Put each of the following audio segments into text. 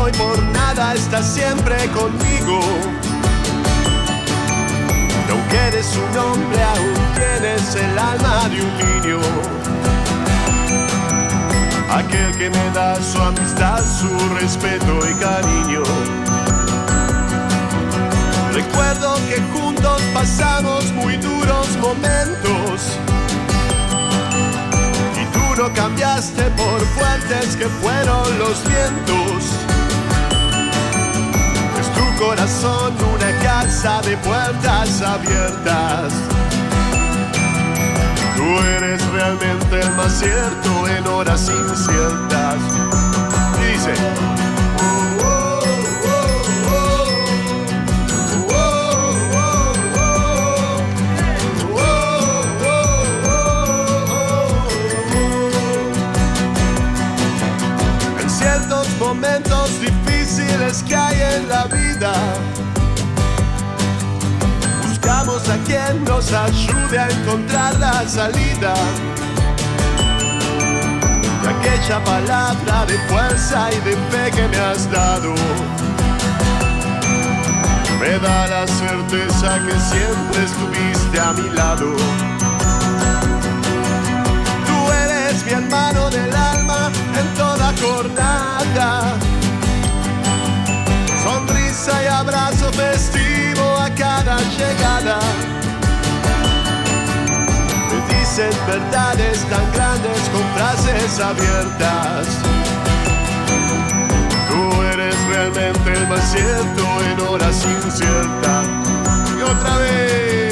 y por nada estás siempre conmigo. Y aunque eres un hombre, aún tienes el alma de un niño. Aquel que me da su amistad, su respeto y cariño. Recuerdo que juntos pasamos muy duros momentos y tú no cambiaste por fuertes que fueron los vientos. Es tu corazón una casa de puertas abiertas. Tú eres realmente el más cierto en horas inciertas. Y dice: en ciertos momentos difíciles que hay en la vida, buscamos a quien nos ayude a encontrar la salida. Y aquella palabra de fuerza y de fe que me has dado me da la certeza que siempre estuviste a mi lado. Tú eres mi hermano del alma en toda jornada. Sonrisa y abrazo festivo a cada llegada. Me dices verdades tan grandes con frases abiertas. Tú eres realmente el más cierto en horas inciertas. Y otra vez.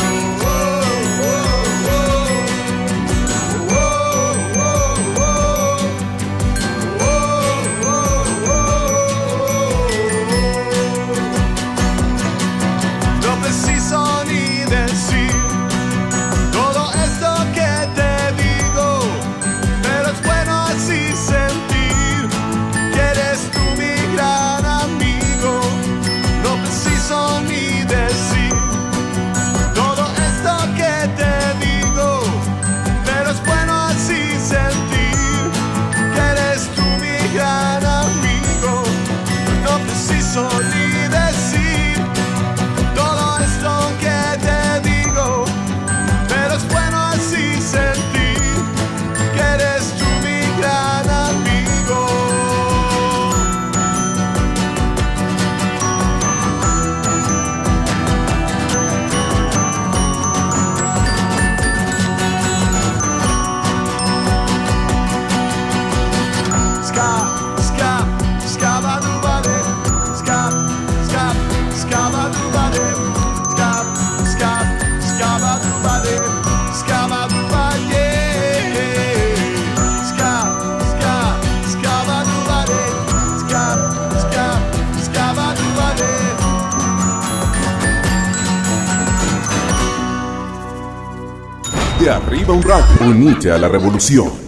Ni decir todo esto que te digo, pero es bueno así sentir que eres tú mi gran amigo. Ska, ska, skabadubade. De arriba un rato, unite a la revolución.